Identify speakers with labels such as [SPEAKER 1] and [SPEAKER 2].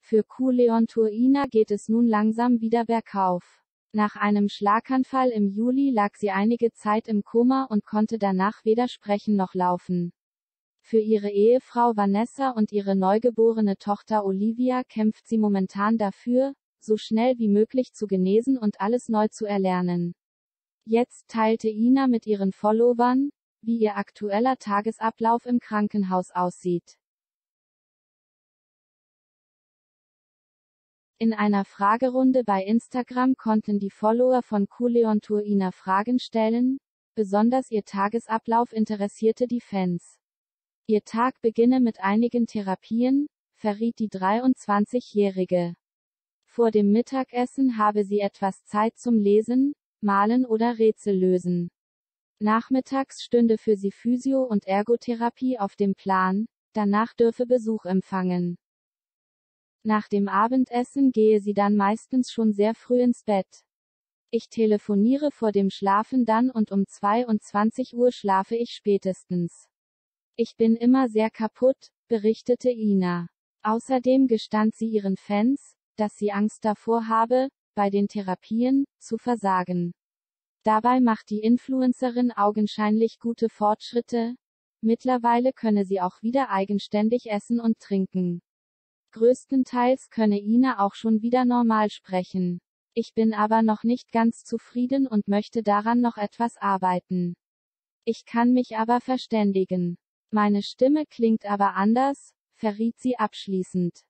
[SPEAKER 1] Für Kuleontur Ina geht es nun langsam wieder bergauf. Nach einem Schlaganfall im Juli lag sie einige Zeit im Koma und konnte danach weder sprechen noch laufen. Für ihre Ehefrau Vanessa und ihre neugeborene Tochter Olivia kämpft sie momentan dafür, so schnell wie möglich zu genesen und alles neu zu erlernen. Jetzt teilte Ina mit ihren Followern, wie ihr aktueller Tagesablauf im Krankenhaus aussieht. In einer Fragerunde bei Instagram konnten die Follower von Kuleontur Ina Fragen stellen, besonders ihr Tagesablauf interessierte die Fans. Ihr Tag beginne mit einigen Therapien, verriet die 23-Jährige. Vor dem Mittagessen habe sie etwas Zeit zum Lesen, Malen oder Rätsel lösen. Nachmittags stünde für sie Physio- und Ergotherapie auf dem Plan, danach dürfe Besuch empfangen. Nach dem Abendessen gehe sie dann meistens schon sehr früh ins Bett. Ich telefoniere vor dem Schlafen dann und um 22 Uhr schlafe ich spätestens. Ich bin immer sehr kaputt, berichtete Ina. Außerdem gestand sie ihren Fans, dass sie Angst davor habe, bei den Therapien zu versagen. Dabei macht die Influencerin augenscheinlich gute Fortschritte. Mittlerweile könne sie auch wieder eigenständig essen und trinken. Größtenteils könne Ina auch schon wieder normal sprechen. Ich bin aber noch nicht ganz zufrieden und möchte daran noch etwas arbeiten. Ich kann mich aber verständigen. Meine Stimme klingt aber anders, verriet sie abschließend.